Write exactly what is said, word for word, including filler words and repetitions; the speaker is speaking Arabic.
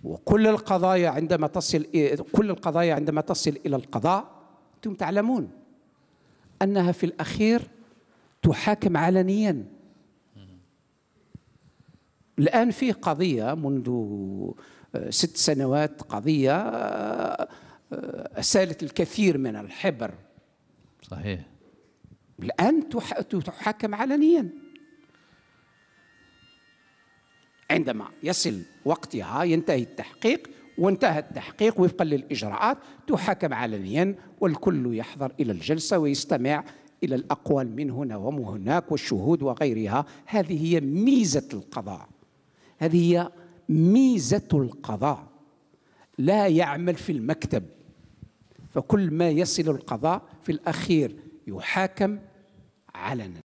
وكل القضايا عندما تصل كل القضايا عندما تصل إلى القضاء أنتم تعلمون أنها في الأخير تحاكم علنيا. الآن في قضية منذ ست سنوات، قضية أسالت الكثير من الحبر. صحيح. الآن تحاكم علنيا. عندما يصل وقتها ينتهي التحقيق، وانتهى التحقيق وفقا للإجراءات تحاكم علنيا، والكل يحضر إلى الجلسة ويستمع إلى الأقوال من هنا ومن هناك والشهود وغيرها. هذه هي ميزة القضاء، هذه هي ميزة القضاء. لا يعمل في المكتب، فكل ما يصل القضاء في الأخير يحاكم علنا.